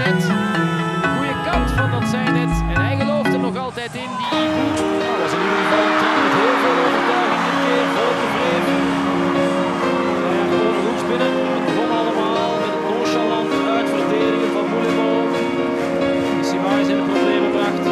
zijnet. De goede kant van dat zijnet. En hij gelooft er nog altijd in. Die dat was in ieder geval een trap met heel veel overtuiging dit keer. Vol tevreden. Overhoeks binnen. Het begon allemaal met het nonchalant uitverdedigen van Moulimo. Die Simaris in de problemen bracht.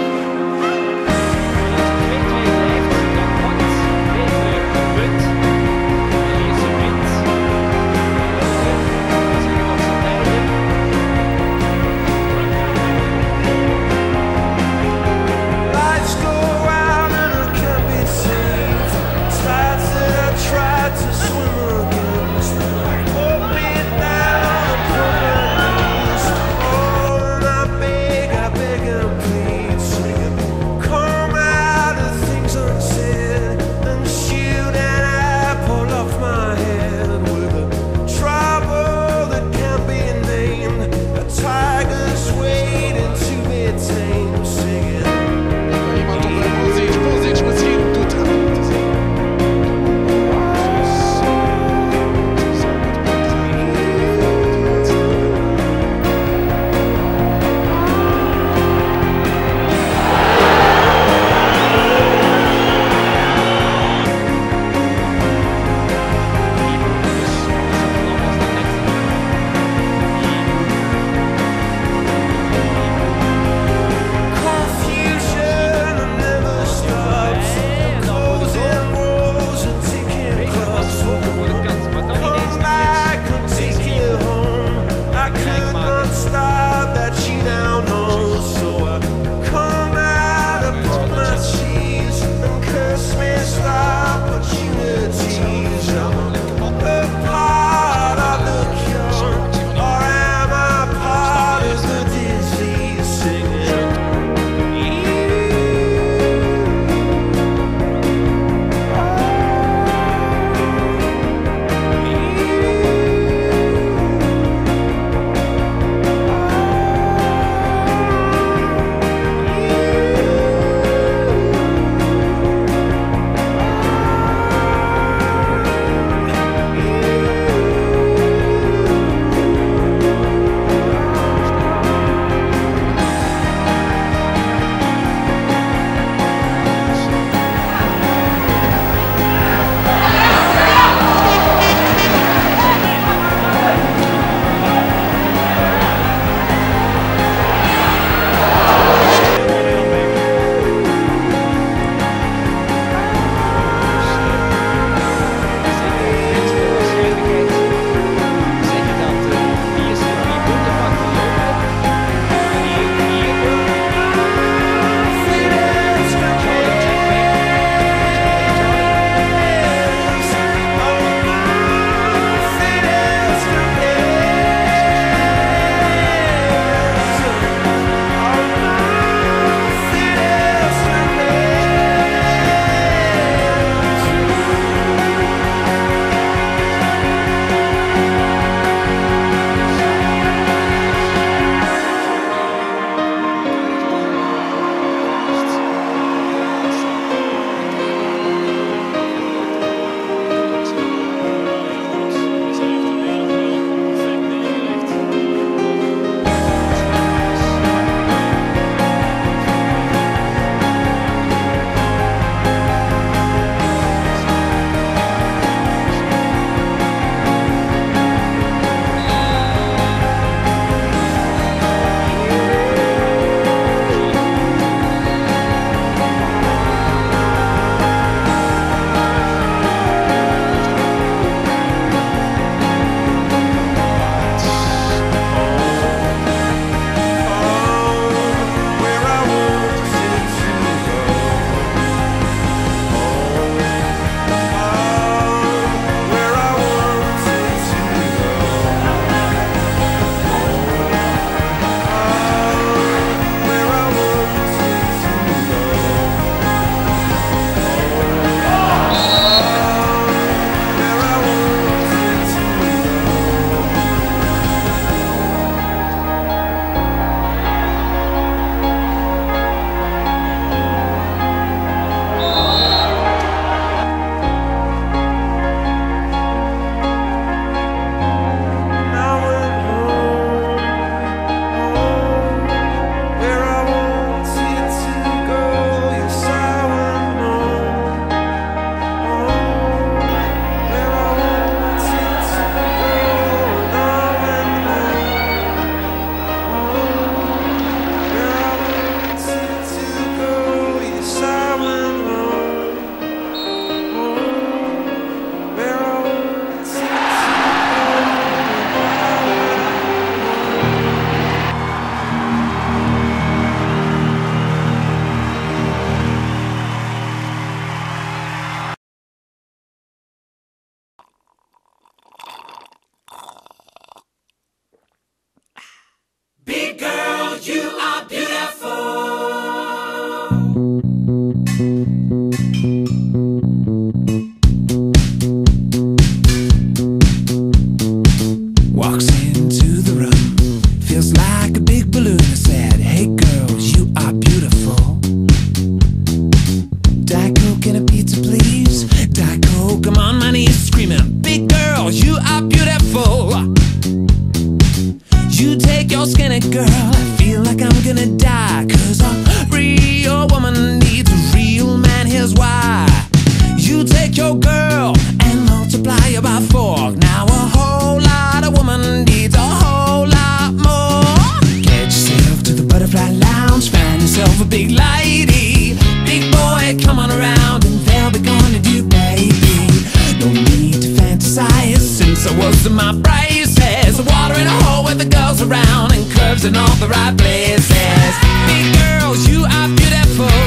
like I'm gonna die, 'cause a real woman needs a real man. Here's why. You take your girl and multiply her by 4. Now a whole lot of woman needs a whole lot more. Get yourself to the Butterfly Lounge, find yourself a big lady. Big boy, come on around and they'll be gonna do, baby. No need to fantasize, since I was in my braces. Water in a hole with the girls around, and curves in all the right places. Big girls, you are beautiful.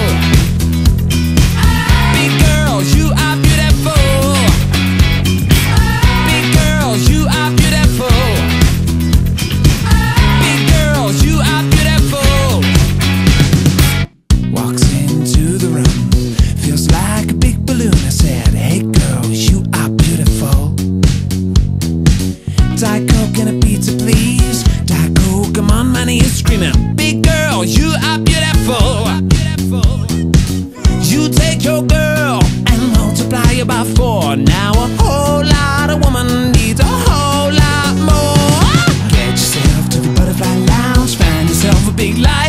Big girls, you are beautiful. Big girls, you are beautiful. Big girls, you are beautiful. Walks into the room, feels like a big balloon. I said, hey girl, you are beautiful. Diet Coke and a pizza, please. Diet Coke, I'm on my knees screaming, big girl, you are beautiful. You take your girl and multiply her by 4. Now a whole lot of woman needs a whole lot more. Get yourself to the Butterfly Lounge, find yourself a big light.